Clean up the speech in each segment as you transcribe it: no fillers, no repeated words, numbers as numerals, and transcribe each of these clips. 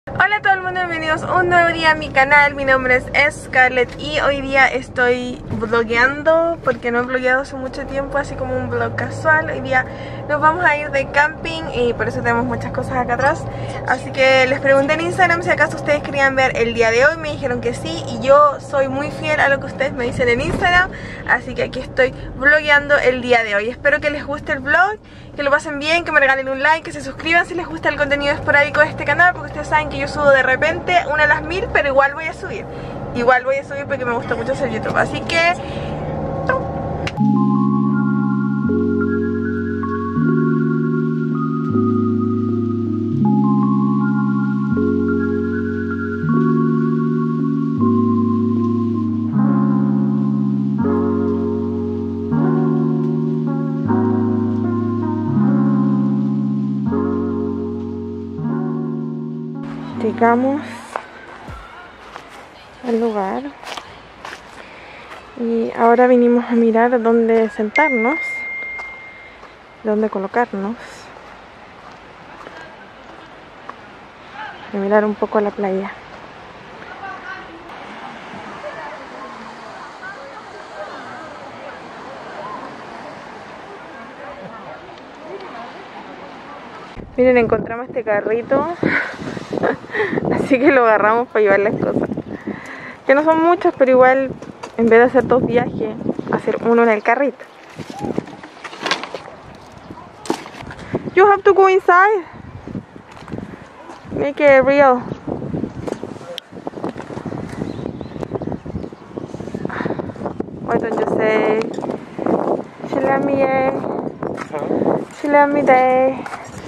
Hola a todo el mundo, bienvenidos a un nuevo día a mi canal. Mi nombre es Scarlett y hoy día estoy vlogueando porque no he vlogueado hace mucho tiempo, así como un vlog casual. Hoy día nos vamos a ir de camping y por eso tenemos muchas cosas acá atrás. Así que les pregunté en Instagram si acaso ustedes querían ver el día de hoy. Me dijeron que sí y yo soy muy fiel a lo que ustedes me dicen en Instagram. Así que aquí estoy vlogueando el día de hoy. Espero que les guste el vlog, que lo pasen bien, que me regalen un like, que se suscriban si les gusta el contenido esporádico de este canal, porque ustedes saben que yo subo de repente una a las 1000, pero igual voy a subir porque me gusta mucho hacer YouTube, así que llegamos al lugar y ahora vinimos a mirar dónde sentarnos, dónde colocarnos y mirar un poco la playa. Miren, encontramos este carrito así que lo agarramos para llevar las cosas, que no son muchas, pero igual en vez de hacer 2 viajes, hacer uno en el carrito. You have to go inside. Make it real. Why don't you say Shilamie? Shilamie.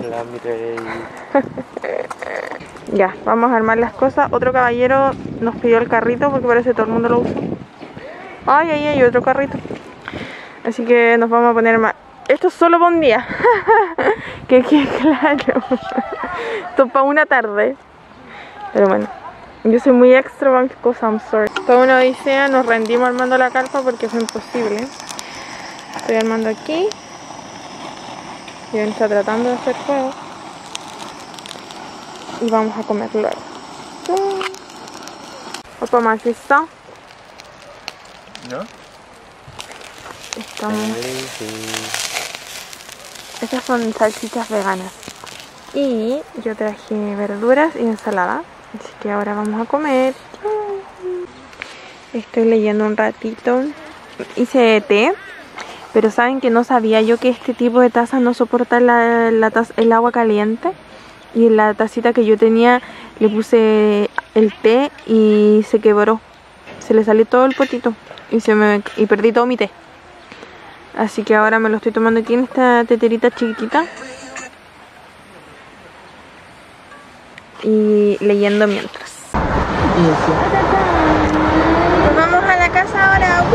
Ya, vamos a armar las cosas. Otro caballero nos pidió el carrito porque parece que todo el mundo lo usa. Ay, ahí hay otro carrito. Así que nos vamos a poner más. Esto es solo para un día. Que claro. Esto es para una tarde. Pero bueno, yo soy muy extra para mis cosas, I'm sorry. Toda una odisea, nos rendimos armando la carpa porque fue imposible. Estoy armando aquí. Y él está tratando de hacer fuego. Y vamos a comer luego. Opa, más listo. ¿No? Estas son salchichas veganas. Y yo traje verduras y ensalada. Así que ahora vamos a comer. Estoy leyendo un ratito. Hice té. Pero saben que no sabía yo que este tipo de tazas no soporta el agua caliente. Y en la tacita que yo tenía le puse el té y se quebró. Se le salió todo el potito y perdí todo mi té. Así que ahora me lo estoy tomando aquí en esta teterita chiquitita. Y leyendo mientras. Nos vamos a la casa ahora.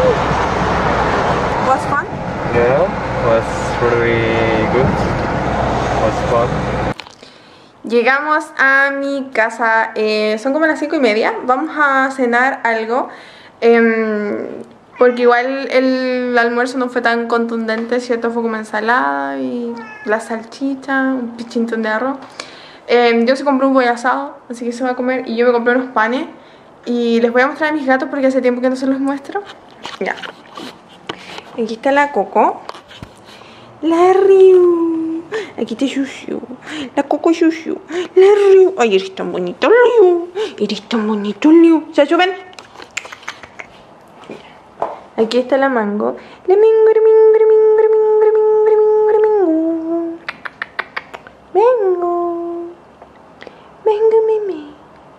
Was fun? Yeah, was really good. Was fun. Llegamos a mi casa, son como las 5:30. Vamos a cenar algo. Porque igual el almuerzo no fue tan contundente, ¿cierto? Fue como ensalada y la salchicha, un pichintón de arroz. Yo se compré un pollo asado, así que se va a comer. Y yo me compré unos panes. Y les voy a mostrar a mis gatos porque hace tiempo que no se los muestro. Ya. Aquí está la Coco. La Ryu. Aquí está Shushu. La Coco Shushu. La Ryu. Ay, eres tan bonito, Ryu. Eres tan bonito, Ryu. ¿Se suben? Aquí está la Mango. La Mingo, Mingo, Mingo, Mingo, Mingo, Mingo. Vengo. Vengo, meme.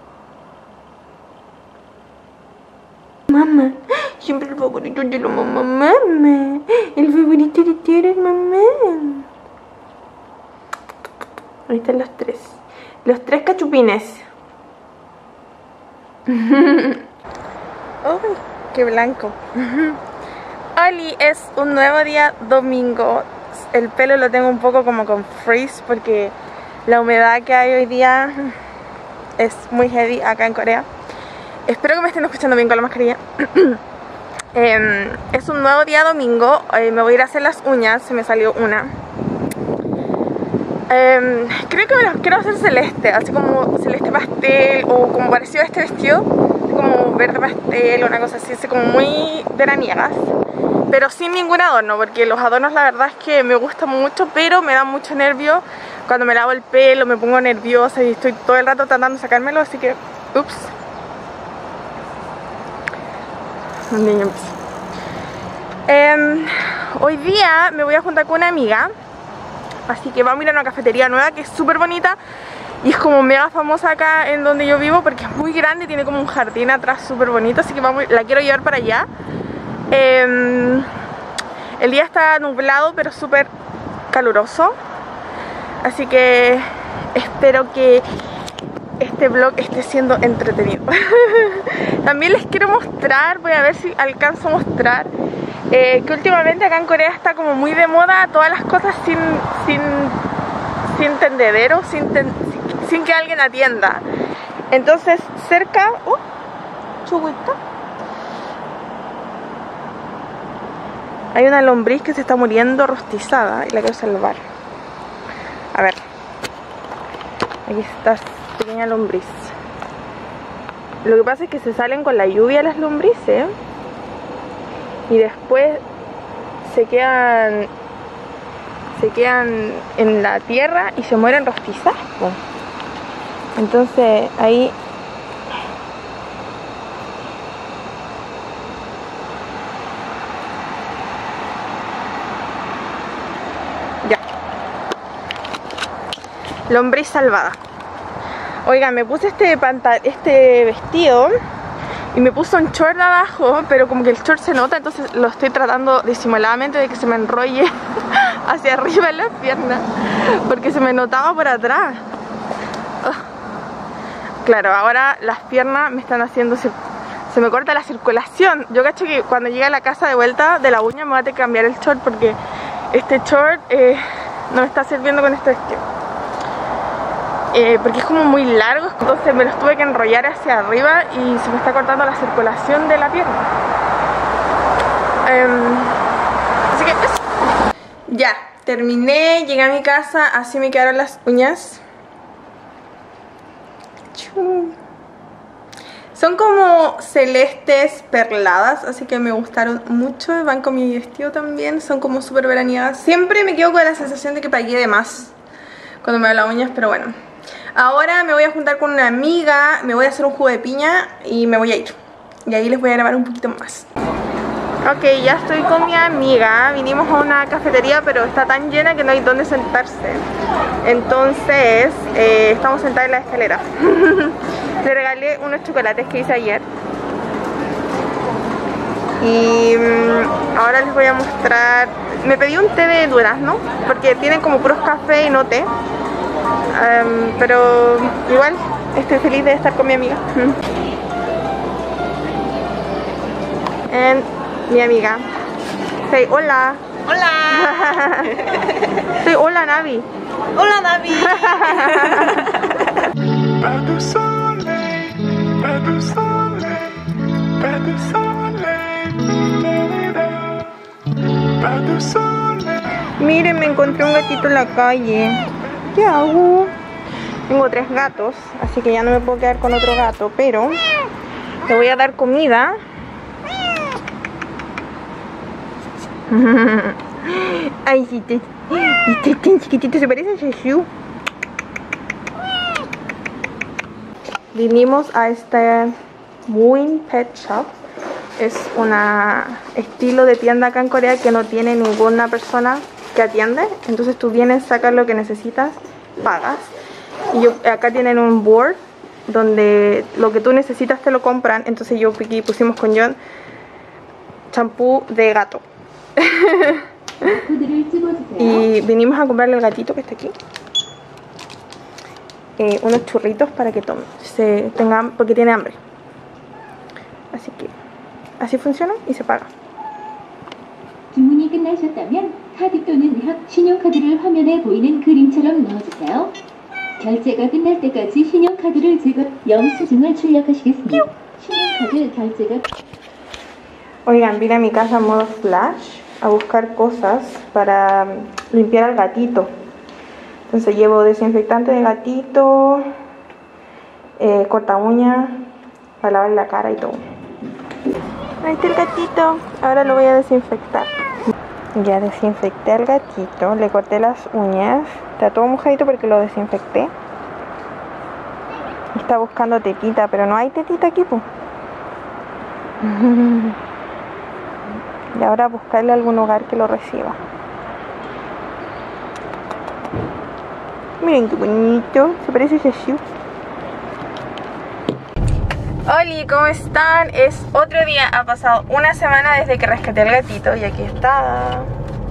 Mamá. Siempre el favorito de la mamá. Mamá. El favorito de ti era mamá. Ahí están los tres. Los tres cachupines. ¡Uy! ¡Qué blanco! Oli, es un nuevo día domingo. El pelo lo tengo un poco como con frizz porque la humedad que hay hoy día es muy heavy acá en Corea. Espero que me estén escuchando bien con la mascarilla. Es un nuevo día domingo. Me voy a ir a hacer las uñas. Se me salió una. Creo que me los quiero hacer celeste, así como celeste pastel o como parecido a este vestido, así como verde pastel o una cosa así como muy veraniegas, pero sin ningún adorno, porque los adornos la verdad es que me gustan mucho, pero me dan mucho nervio cuando me lavo el pelo, me pongo nerviosa y estoy todo el rato tratando de sacármelo, así que, ups. Un niño hoy día me voy a juntar con una amiga. Así que vamos a ir a una cafetería nueva que es súper bonita y es como mega famosa acá en donde yo vivo porque es muy grande y tiene como un jardín atrás súper bonito, así que la quiero llevar para allá. El día está nublado pero súper caluroso, así que espero que este vlog esté siendo entretenido. También les quiero mostrar, voy a ver si alcanzo a mostrar que últimamente acá en Corea está como muy de moda todas las cosas sin tendedero, sin que alguien atienda. Entonces cerca, chuguita, hay una lombriz que se está muriendo rostizada y la quiero salvar. A ver, aquí está pequeña lombriz. Lo que pasa es que se salen con la lluvia las lombrices y después se quedan en la tierra y se mueren rostizadas. Entonces ahí ya, lombriz salvada. Oigan, me puse este vestido y me puso un short de abajo, pero como que el short se nota, entonces lo estoy tratando disimuladamente de que se me enrolle hacia arriba en las piernas, porque se me notaba por atrás. Claro, ahora las piernas me están haciendo, se me corta la circulación. Yo cacho que cuando llegue a la casa de vuelta de la uña me voy a tener que cambiar el short, porque este short no me está sirviendo con este vestido. Porque es como muy largo, entonces me los tuve que enrollar hacia arriba y se me está cortando la circulación de la pierna. Así que eso. Ya, terminé, llegué a mi casa, así me quedaron las uñas. Son como celestes perladas, así que me gustaron mucho, van con mi vestido también, son como súper veraniegas. Siempre me quedo con la sensación de que pagué de más cuando me hago las uñas, pero bueno. Ahora me voy a juntar con una amiga, me voy a hacer un jugo de piña y me voy a ir. Y ahí les voy a grabar un poquito más. Ok, ya estoy con mi amiga. Vinimos a una cafetería, pero está tan llena que no hay dónde sentarse. Entonces, estamos sentados en la escalera. Le regalé unos chocolates que hice ayer. Y ahora les voy a mostrar. Me pedí un té de durazno, porque tienen como puros café y no té. Pero igual estoy feliz de estar con mi amiga. Mi amiga. Say hola. Hola. Say hola Navi. Hola Navi. Miren, me encontré un gatito en la calle. ¿Qué hago? Tengo 3 gatos, así que ya no me puedo quedar con otro gato, pero le voy a dar comida. Ay, sí, tan chiquitito, se parece a Sheshu. Vinimos a este Win Pet Shop. Es un estilo de tienda acá en Corea que no tiene ninguna persona que atiende. Entonces tú vienes, sacas lo que necesitas, pagas. Y acá tienen un board donde lo que tú necesitas te lo compran. Entonces yo aquí pusimos con John champú de gato. Y vinimos a comprarle al gatito que está aquí unos churritos para que tome, porque tiene hambre. Así que así funciona y se paga. 주문이 끝나셨다면 카드 또는 신용카드를 화면에 보이는 그림처럼 넣어주세요. 결제가 끝날 때까지 신용카드를 영수증을 출력하시겠습니다. 신용카드 결제가... Oigan, vine a mi casa en modo flash a buscar cosas para limpiar al gatito. Entonces llevo desinfectante de gatito, corta uña, para lavar la cara y todo. Ahí está el gatito, ahora lo voy a desinfectar. Ya desinfecté al gatito, le corté las uñas, está todo mojadito porque lo desinfecté. Está buscando tetita, pero no hay tetita aquí, pues. Y ahora buscarle algún hogar que lo reciba. Miren qué bonito, se parece a Shashu. Hola, ¿cómo están? Es otro día, ha pasado una semana desde que rescaté al gatito y aquí está.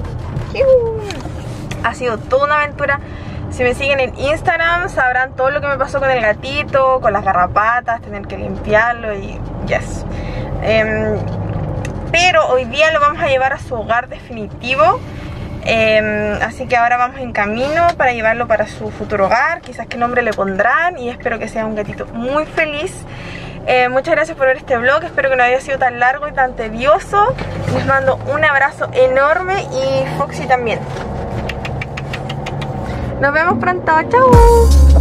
Ha sido toda una aventura. Si me siguen en Instagram sabrán todo lo que me pasó con el gatito, con las garrapatas, tener que limpiarlo y yes. Pero hoy día lo vamos a llevar a su hogar definitivo. Así que ahora vamos en camino para llevarlo para su futuro hogar. Quizás qué nombre le pondrán y espero que sea un gatito muy feliz. Muchas gracias por ver este vlog, espero que no haya sido tan largo y tan tedioso. Les mando un abrazo enorme y Foxy también. Nos vemos pronto, chao.